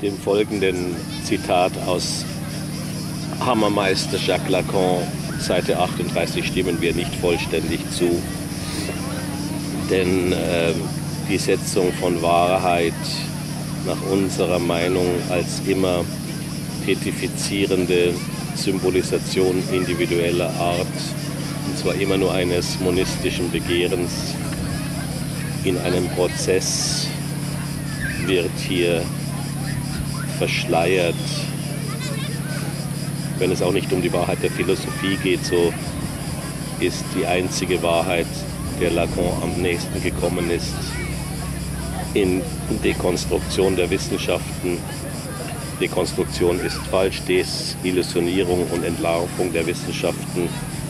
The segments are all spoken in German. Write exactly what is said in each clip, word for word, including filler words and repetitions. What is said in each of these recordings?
Dem folgenden Zitat aus Hammermeister Jacques Lacan, Seite achtunddreißig, stimmen wir nicht vollständig zu. Denn äh, die Setzung von Wahrheit nach unserer Meinung als immer tätifizierende Symbolisation individueller Art, und zwar immer nur eines monistischen Begehrens, in einem Prozess wird hier verschleiert. Wenn es auch nicht um die Wahrheit der Philosophie geht, so ist die einzige Wahrheit, der Lacan am nächsten gekommen ist, in Dekonstruktion der Wissenschaften. Dekonstruktion ist falsch, Desillusionierung und Entlarvung der Wissenschaften,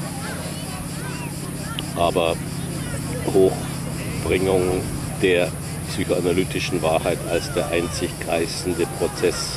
aber Hochbringung der psychoanalytischen Wahrheit als der einzig kreisende Prozess,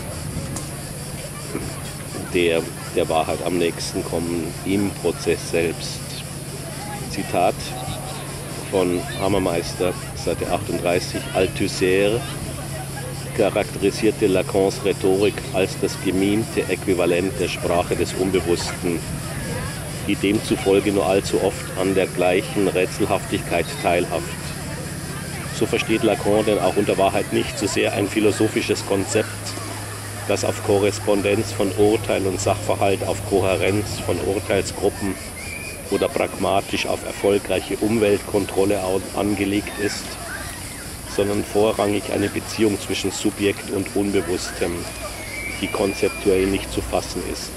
der der Wahrheit am nächsten kommen, im Prozess selbst. Zitat von Hammermeister, Seite achtunddreißig. Althusser charakterisierte Lacans Rhetorik als das gemimte Äquivalent der Sprache des Unbewussten, die demzufolge nur allzu oft an der gleichen Rätselhaftigkeit teilhaft. So versteht Lacan denn auch unter Wahrheit nicht so sehr ein philosophisches Konzept, das auf Korrespondenz von Urteil und Sachverhalt, auf Kohärenz von Urteilsgruppen oder pragmatisch auf erfolgreiche Umweltkontrolle angelegt ist, sondern vorrangig eine Beziehung zwischen Subjekt und Unbewusstem, die konzeptuell nicht zu fassen ist.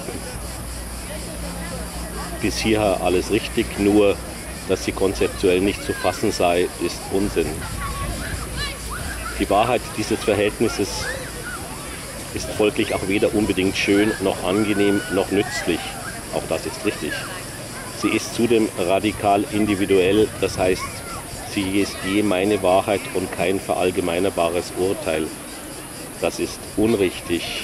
Bis hierher alles richtig, nur dass sie konzeptuell nicht zu fassen sei, ist Unsinn. Die Wahrheit dieses Verhältnisses ist folglich auch weder unbedingt schön, noch angenehm, noch nützlich. Auch das ist richtig. Sie ist zudem radikal individuell, das heißt, sie ist je meine Wahrheit und kein verallgemeinerbares Urteil. Das ist unrichtig.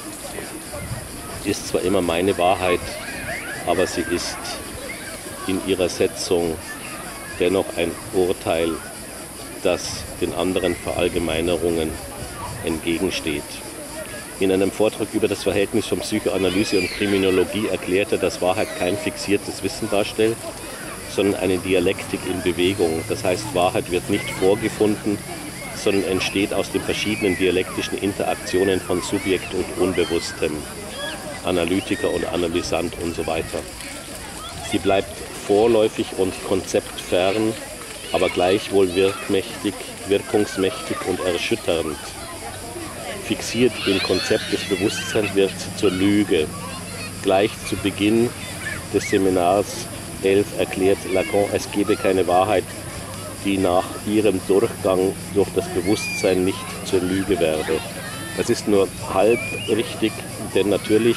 Ist zwar immer meine Wahrheit, aber sie ist in ihrer Setzung dennoch ein Urteil, das den anderen Verallgemeinerungen entgegensteht. In einem Vortrag über das Verhältnis von Psychoanalyse und Kriminologie erklärt er, dass Wahrheit kein fixiertes Wissen darstellt, sondern eine Dialektik in Bewegung. Das heißt, Wahrheit wird nicht vorgefunden, sondern entsteht aus den verschiedenen dialektischen Interaktionen von Subjekt und Unbewusstem, Analytiker und Analysant und so weiter. Sie bleibt vorläufig und konzeptfern, aber gleichwohl wirkmächtig, wirkungsmächtig und erschütternd. Fixiert im Konzept des Bewusstseins wird sie zur Lüge. Gleich zu Beginn des Seminars elf erklärt Lacan, es gebe keine Wahrheit, die nach ihrem Durchgang durch das Bewusstsein nicht zur Lüge werde. Das ist nur halb richtig, denn natürlich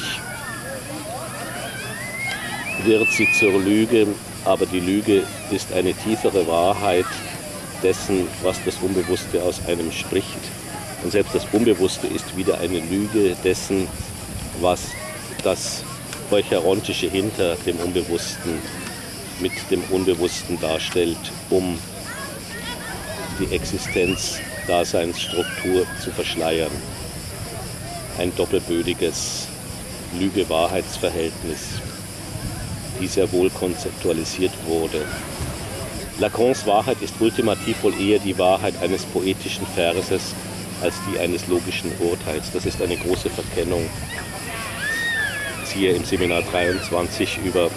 wird sie zur Lüge, aber die Lüge ist eine tiefere Wahrheit dessen, was das Unbewusste aus einem spricht. Und selbst das Unbewusste ist wieder eine Lüge dessen, was das Eucharontische hinter dem Unbewussten mit dem Unbewussten darstellt, um die Existenz-Daseinsstruktur zu verschleiern. Ein doppelbödiges Lüge-Wahrheitsverhältnis, die sehr wohl konzeptualisiert wurde. Lacans Wahrheit ist ultimativ wohl eher die Wahrheit eines poetischen Verses als die eines logischen Urteils. Das ist eine große Verkennung. Siehe im Seminar dreiundzwanzig über,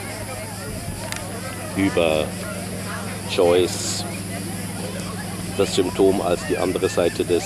über Joyce, das Symptom als die andere Seite des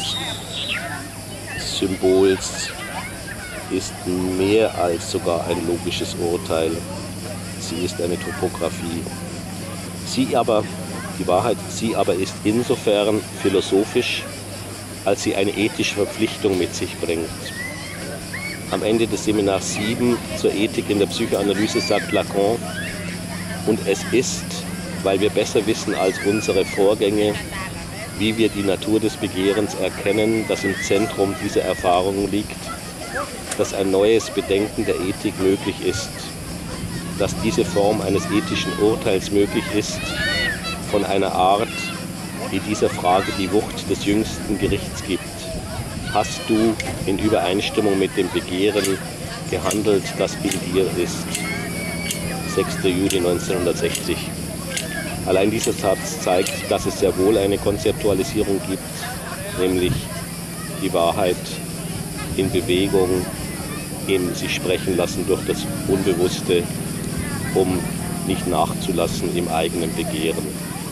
Symbols ist mehr als sogar ein logisches Urteil. Sie ist eine Topographie. Sie aber, die Wahrheit, sie aber ist insofern philosophisch, als sie eine ethische Verpflichtung mit sich bringt. Am Ende des Seminars sieben zur Ethik in der Psychoanalyse sagt Lacan, und es ist, weil wir besser wissen als unsere Vorgänge, wie wir die Natur des Begehrens erkennen, das im Zentrum dieser Erfahrung liegt, dass ein neues Bedenken der Ethik möglich ist, dass diese Form eines ethischen Urteils möglich ist, von einer Art, die dieser Frage die Wucht des jüngsten Gerichts gibt. hast du in Übereinstimmung mit dem Begehren gehandelt, das in dir ist. sechster Juli neunzehnhundertsechzig. Allein dieser Satz zeigt, dass es sehr wohl eine Konzeptualisierung gibt, nämlich die Wahrheit in Bewegung, im sich sprechen lassen durch das Unbewusste, um nicht nachzulassen im eigenen Begehren.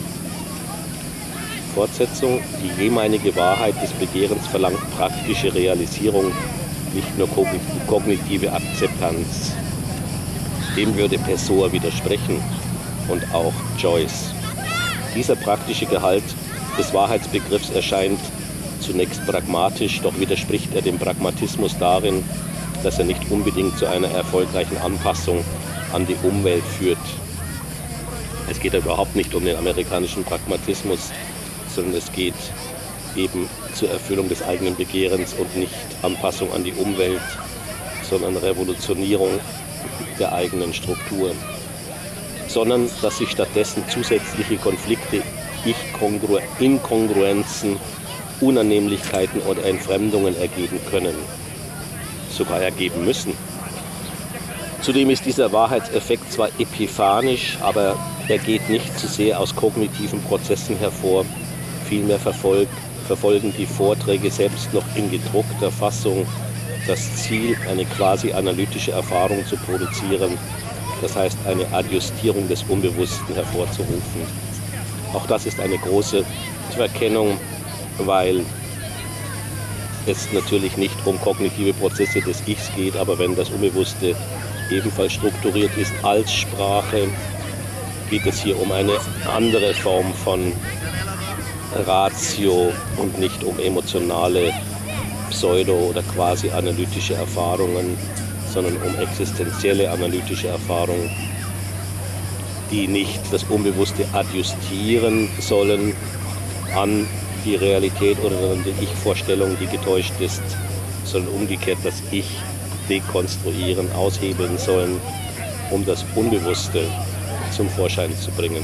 Fortsetzung: Die jemeinige Wahrheit des Begehrens verlangt praktische Realisierung, nicht nur kognitive Akzeptanz. Dem würde Pessoa widersprechen und auch Joyce. Dieser praktische Gehalt des Wahrheitsbegriffs erscheint zunächst pragmatisch, doch widerspricht er dem Pragmatismus darin, dass er nicht unbedingt zu einer erfolgreichen Anpassung an die Umwelt führt. Es geht überhaupt nicht um den amerikanischen Pragmatismus, sondern es geht eben zur Erfüllung des eigenen Begehrens und nicht Anpassung an die Umwelt, sondern Revolutionierung der eigenen Strukturen. Sondern dass sich stattdessen zusätzliche Konflikte, Inkongruenzen, Unannehmlichkeiten oder Entfremdungen ergeben können, sogar ergeben müssen. Zudem ist dieser Wahrheitseffekt zwar epiphanisch, aber er geht nicht zu sehr aus kognitiven Prozessen hervor. Vielmehr verfolgt, verfolgen die Vorträge selbst noch in gedruckter Fassung das Ziel, eine quasi analytische Erfahrung zu produzieren, das heißt eine Adjustierung des Unbewussten hervorzurufen. Auch das ist eine große Verkennung, weil es natürlich nicht um kognitive Prozesse des Ichs geht, aber wenn das Unbewusste ebenfalls strukturiert ist als Sprache, geht es hier um eine andere Form von Ratio und nicht um emotionale pseudo- oder quasi analytische Erfahrungen, sondern um existenzielle analytische Erfahrungen, die nicht das Unbewusste adjustieren sollen an die Realität oder an die Ich-Vorstellung, die getäuscht ist, sondern umgekehrt das Ich dekonstruieren, aushebeln sollen, um das Unbewusste zum Vorschein zu bringen.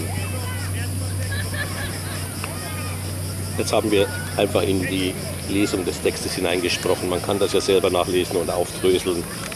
Jetzt haben wir einfach in die Lesung des Textes hineingesprochen. Man kann das ja selber nachlesen und aufdröseln.